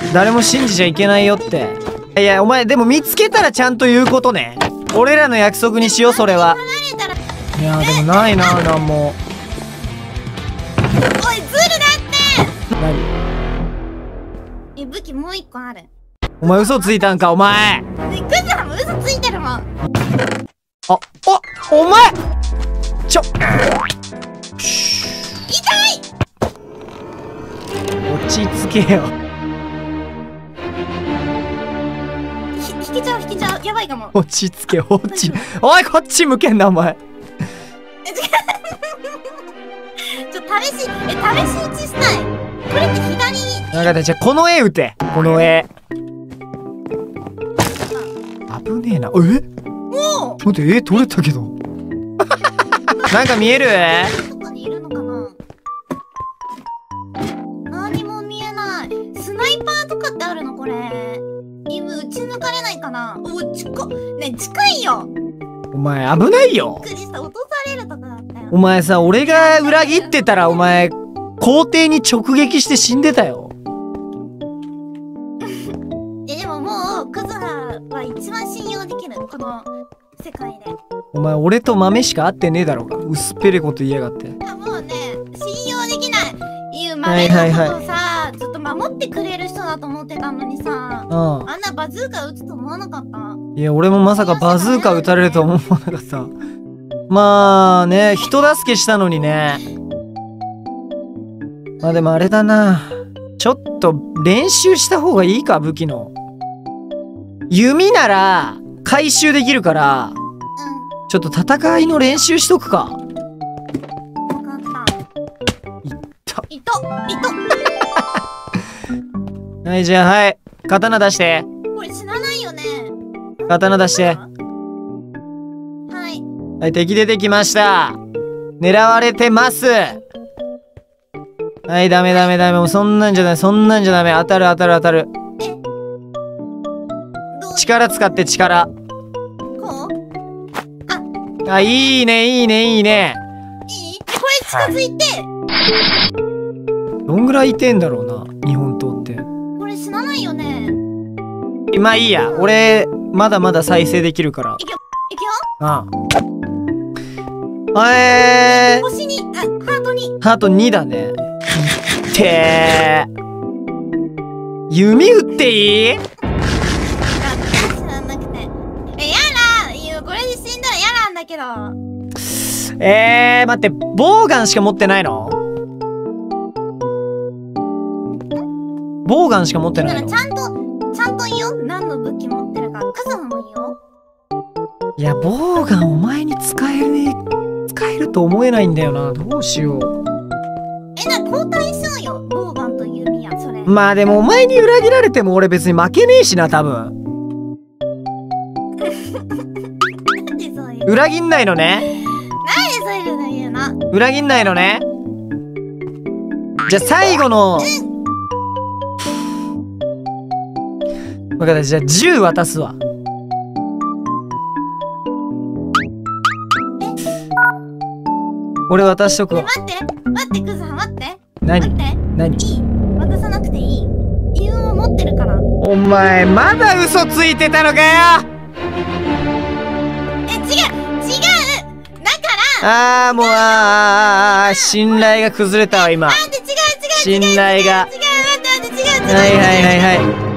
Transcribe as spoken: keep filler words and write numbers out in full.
誰も信じちゃいけないよって。いやお前でも見つけたらちゃんと言うことね。俺らの約束にしようそれは。いやでもないななんも。 おいズルだって。 何？ え武器もう一個ある。 お前嘘ついたんかお前。 クズハも嘘ついてるもん。あおお前ちょ痛い。 落ち着けよ。 引けちゃう引けちゃうやばいかも。 落ち着け落ちおいこっち向けんなお前。 ちょ試しえ試し撃ちしたい。これって左に。 分かったじゃあこの絵撃てこの絵。危ねえな。えおお待って絵取れたけどなんか見える？ どこにいるのかな。何も見えない。スナイパーとかってあるのこれ。今撃ち抜かれないかな。お近っね近いよ。 お前危ないよ。 びっくりした落とされるとこだったよ。 お前さ俺が裏切ってたらお前校庭に直撃して死んでたよ。 えでももうクズハは一番信用できるこの世界で。 お前俺と豆しか会ってねえだろうが。薄っぺれこと言いやがって。 いやもうね信用できない。いう豆のことをさずっと守ってくれる人だと思ってたのにさ、 うん、 あんなバズーカ撃つと思わなかった。 いや俺もまさかバズーカ撃たれると思わなかった。まあね人助けしたのにね。まあでもあれだな、ちょっと練習した方がいいか。武器の弓なら回収できるから、 うん、 ちょっと戦いの練習しとくか。 分かった。 いったいといとはいじゃあはい刀出して。 これ死なないよね。 刀出して。 はいはい敵出てきました。狙われてます。はいダメダメダメもうそんなんじゃダメそんなんじゃダメ。当たる当たる当たる。 えどう力使って力。 こうああいいねいいねいいね。 いいこれ近づいて、 どんぐらいいてんだろうな日本刀って。 これ死なないよね。 まあいいや俺まだまだ再生できるから。 いくよいくよ。 ああえー、 星にあハートにハートにだね。てー弓打っていい？ 知らなくて。えやだいやこれで死んだら嫌なんだけど。 えー、待ってボウガンしか持ってないの？ボウガンしか持ってないの？ だからちゃんとちゃんと言おう。何の武器持ってるかクズハも言おう。 いやボウガンお前に使えねえ使えると思えないんだよな。どうしよう。 えな交代しようよボウガンと弓矢それ。 まあでもお前に裏切られても俺別に負けねえしな多分。 なんでそういう裏切んないのね。 なんでそういうの言うの。 裏切んないのね。じゃあ最後の分かったじゃあ銃渡すわ。俺渡しとくわ。 待って待ってクズハ待って何待って何いい渡さなくていい。理由を持ってるから。 お前まだ嘘ついてたのかよ。 え違う違うだからああもうああ信頼が崩れたわ今。 なんで違う違う違う信頼が違う待って待って違う違うはいはいはいはい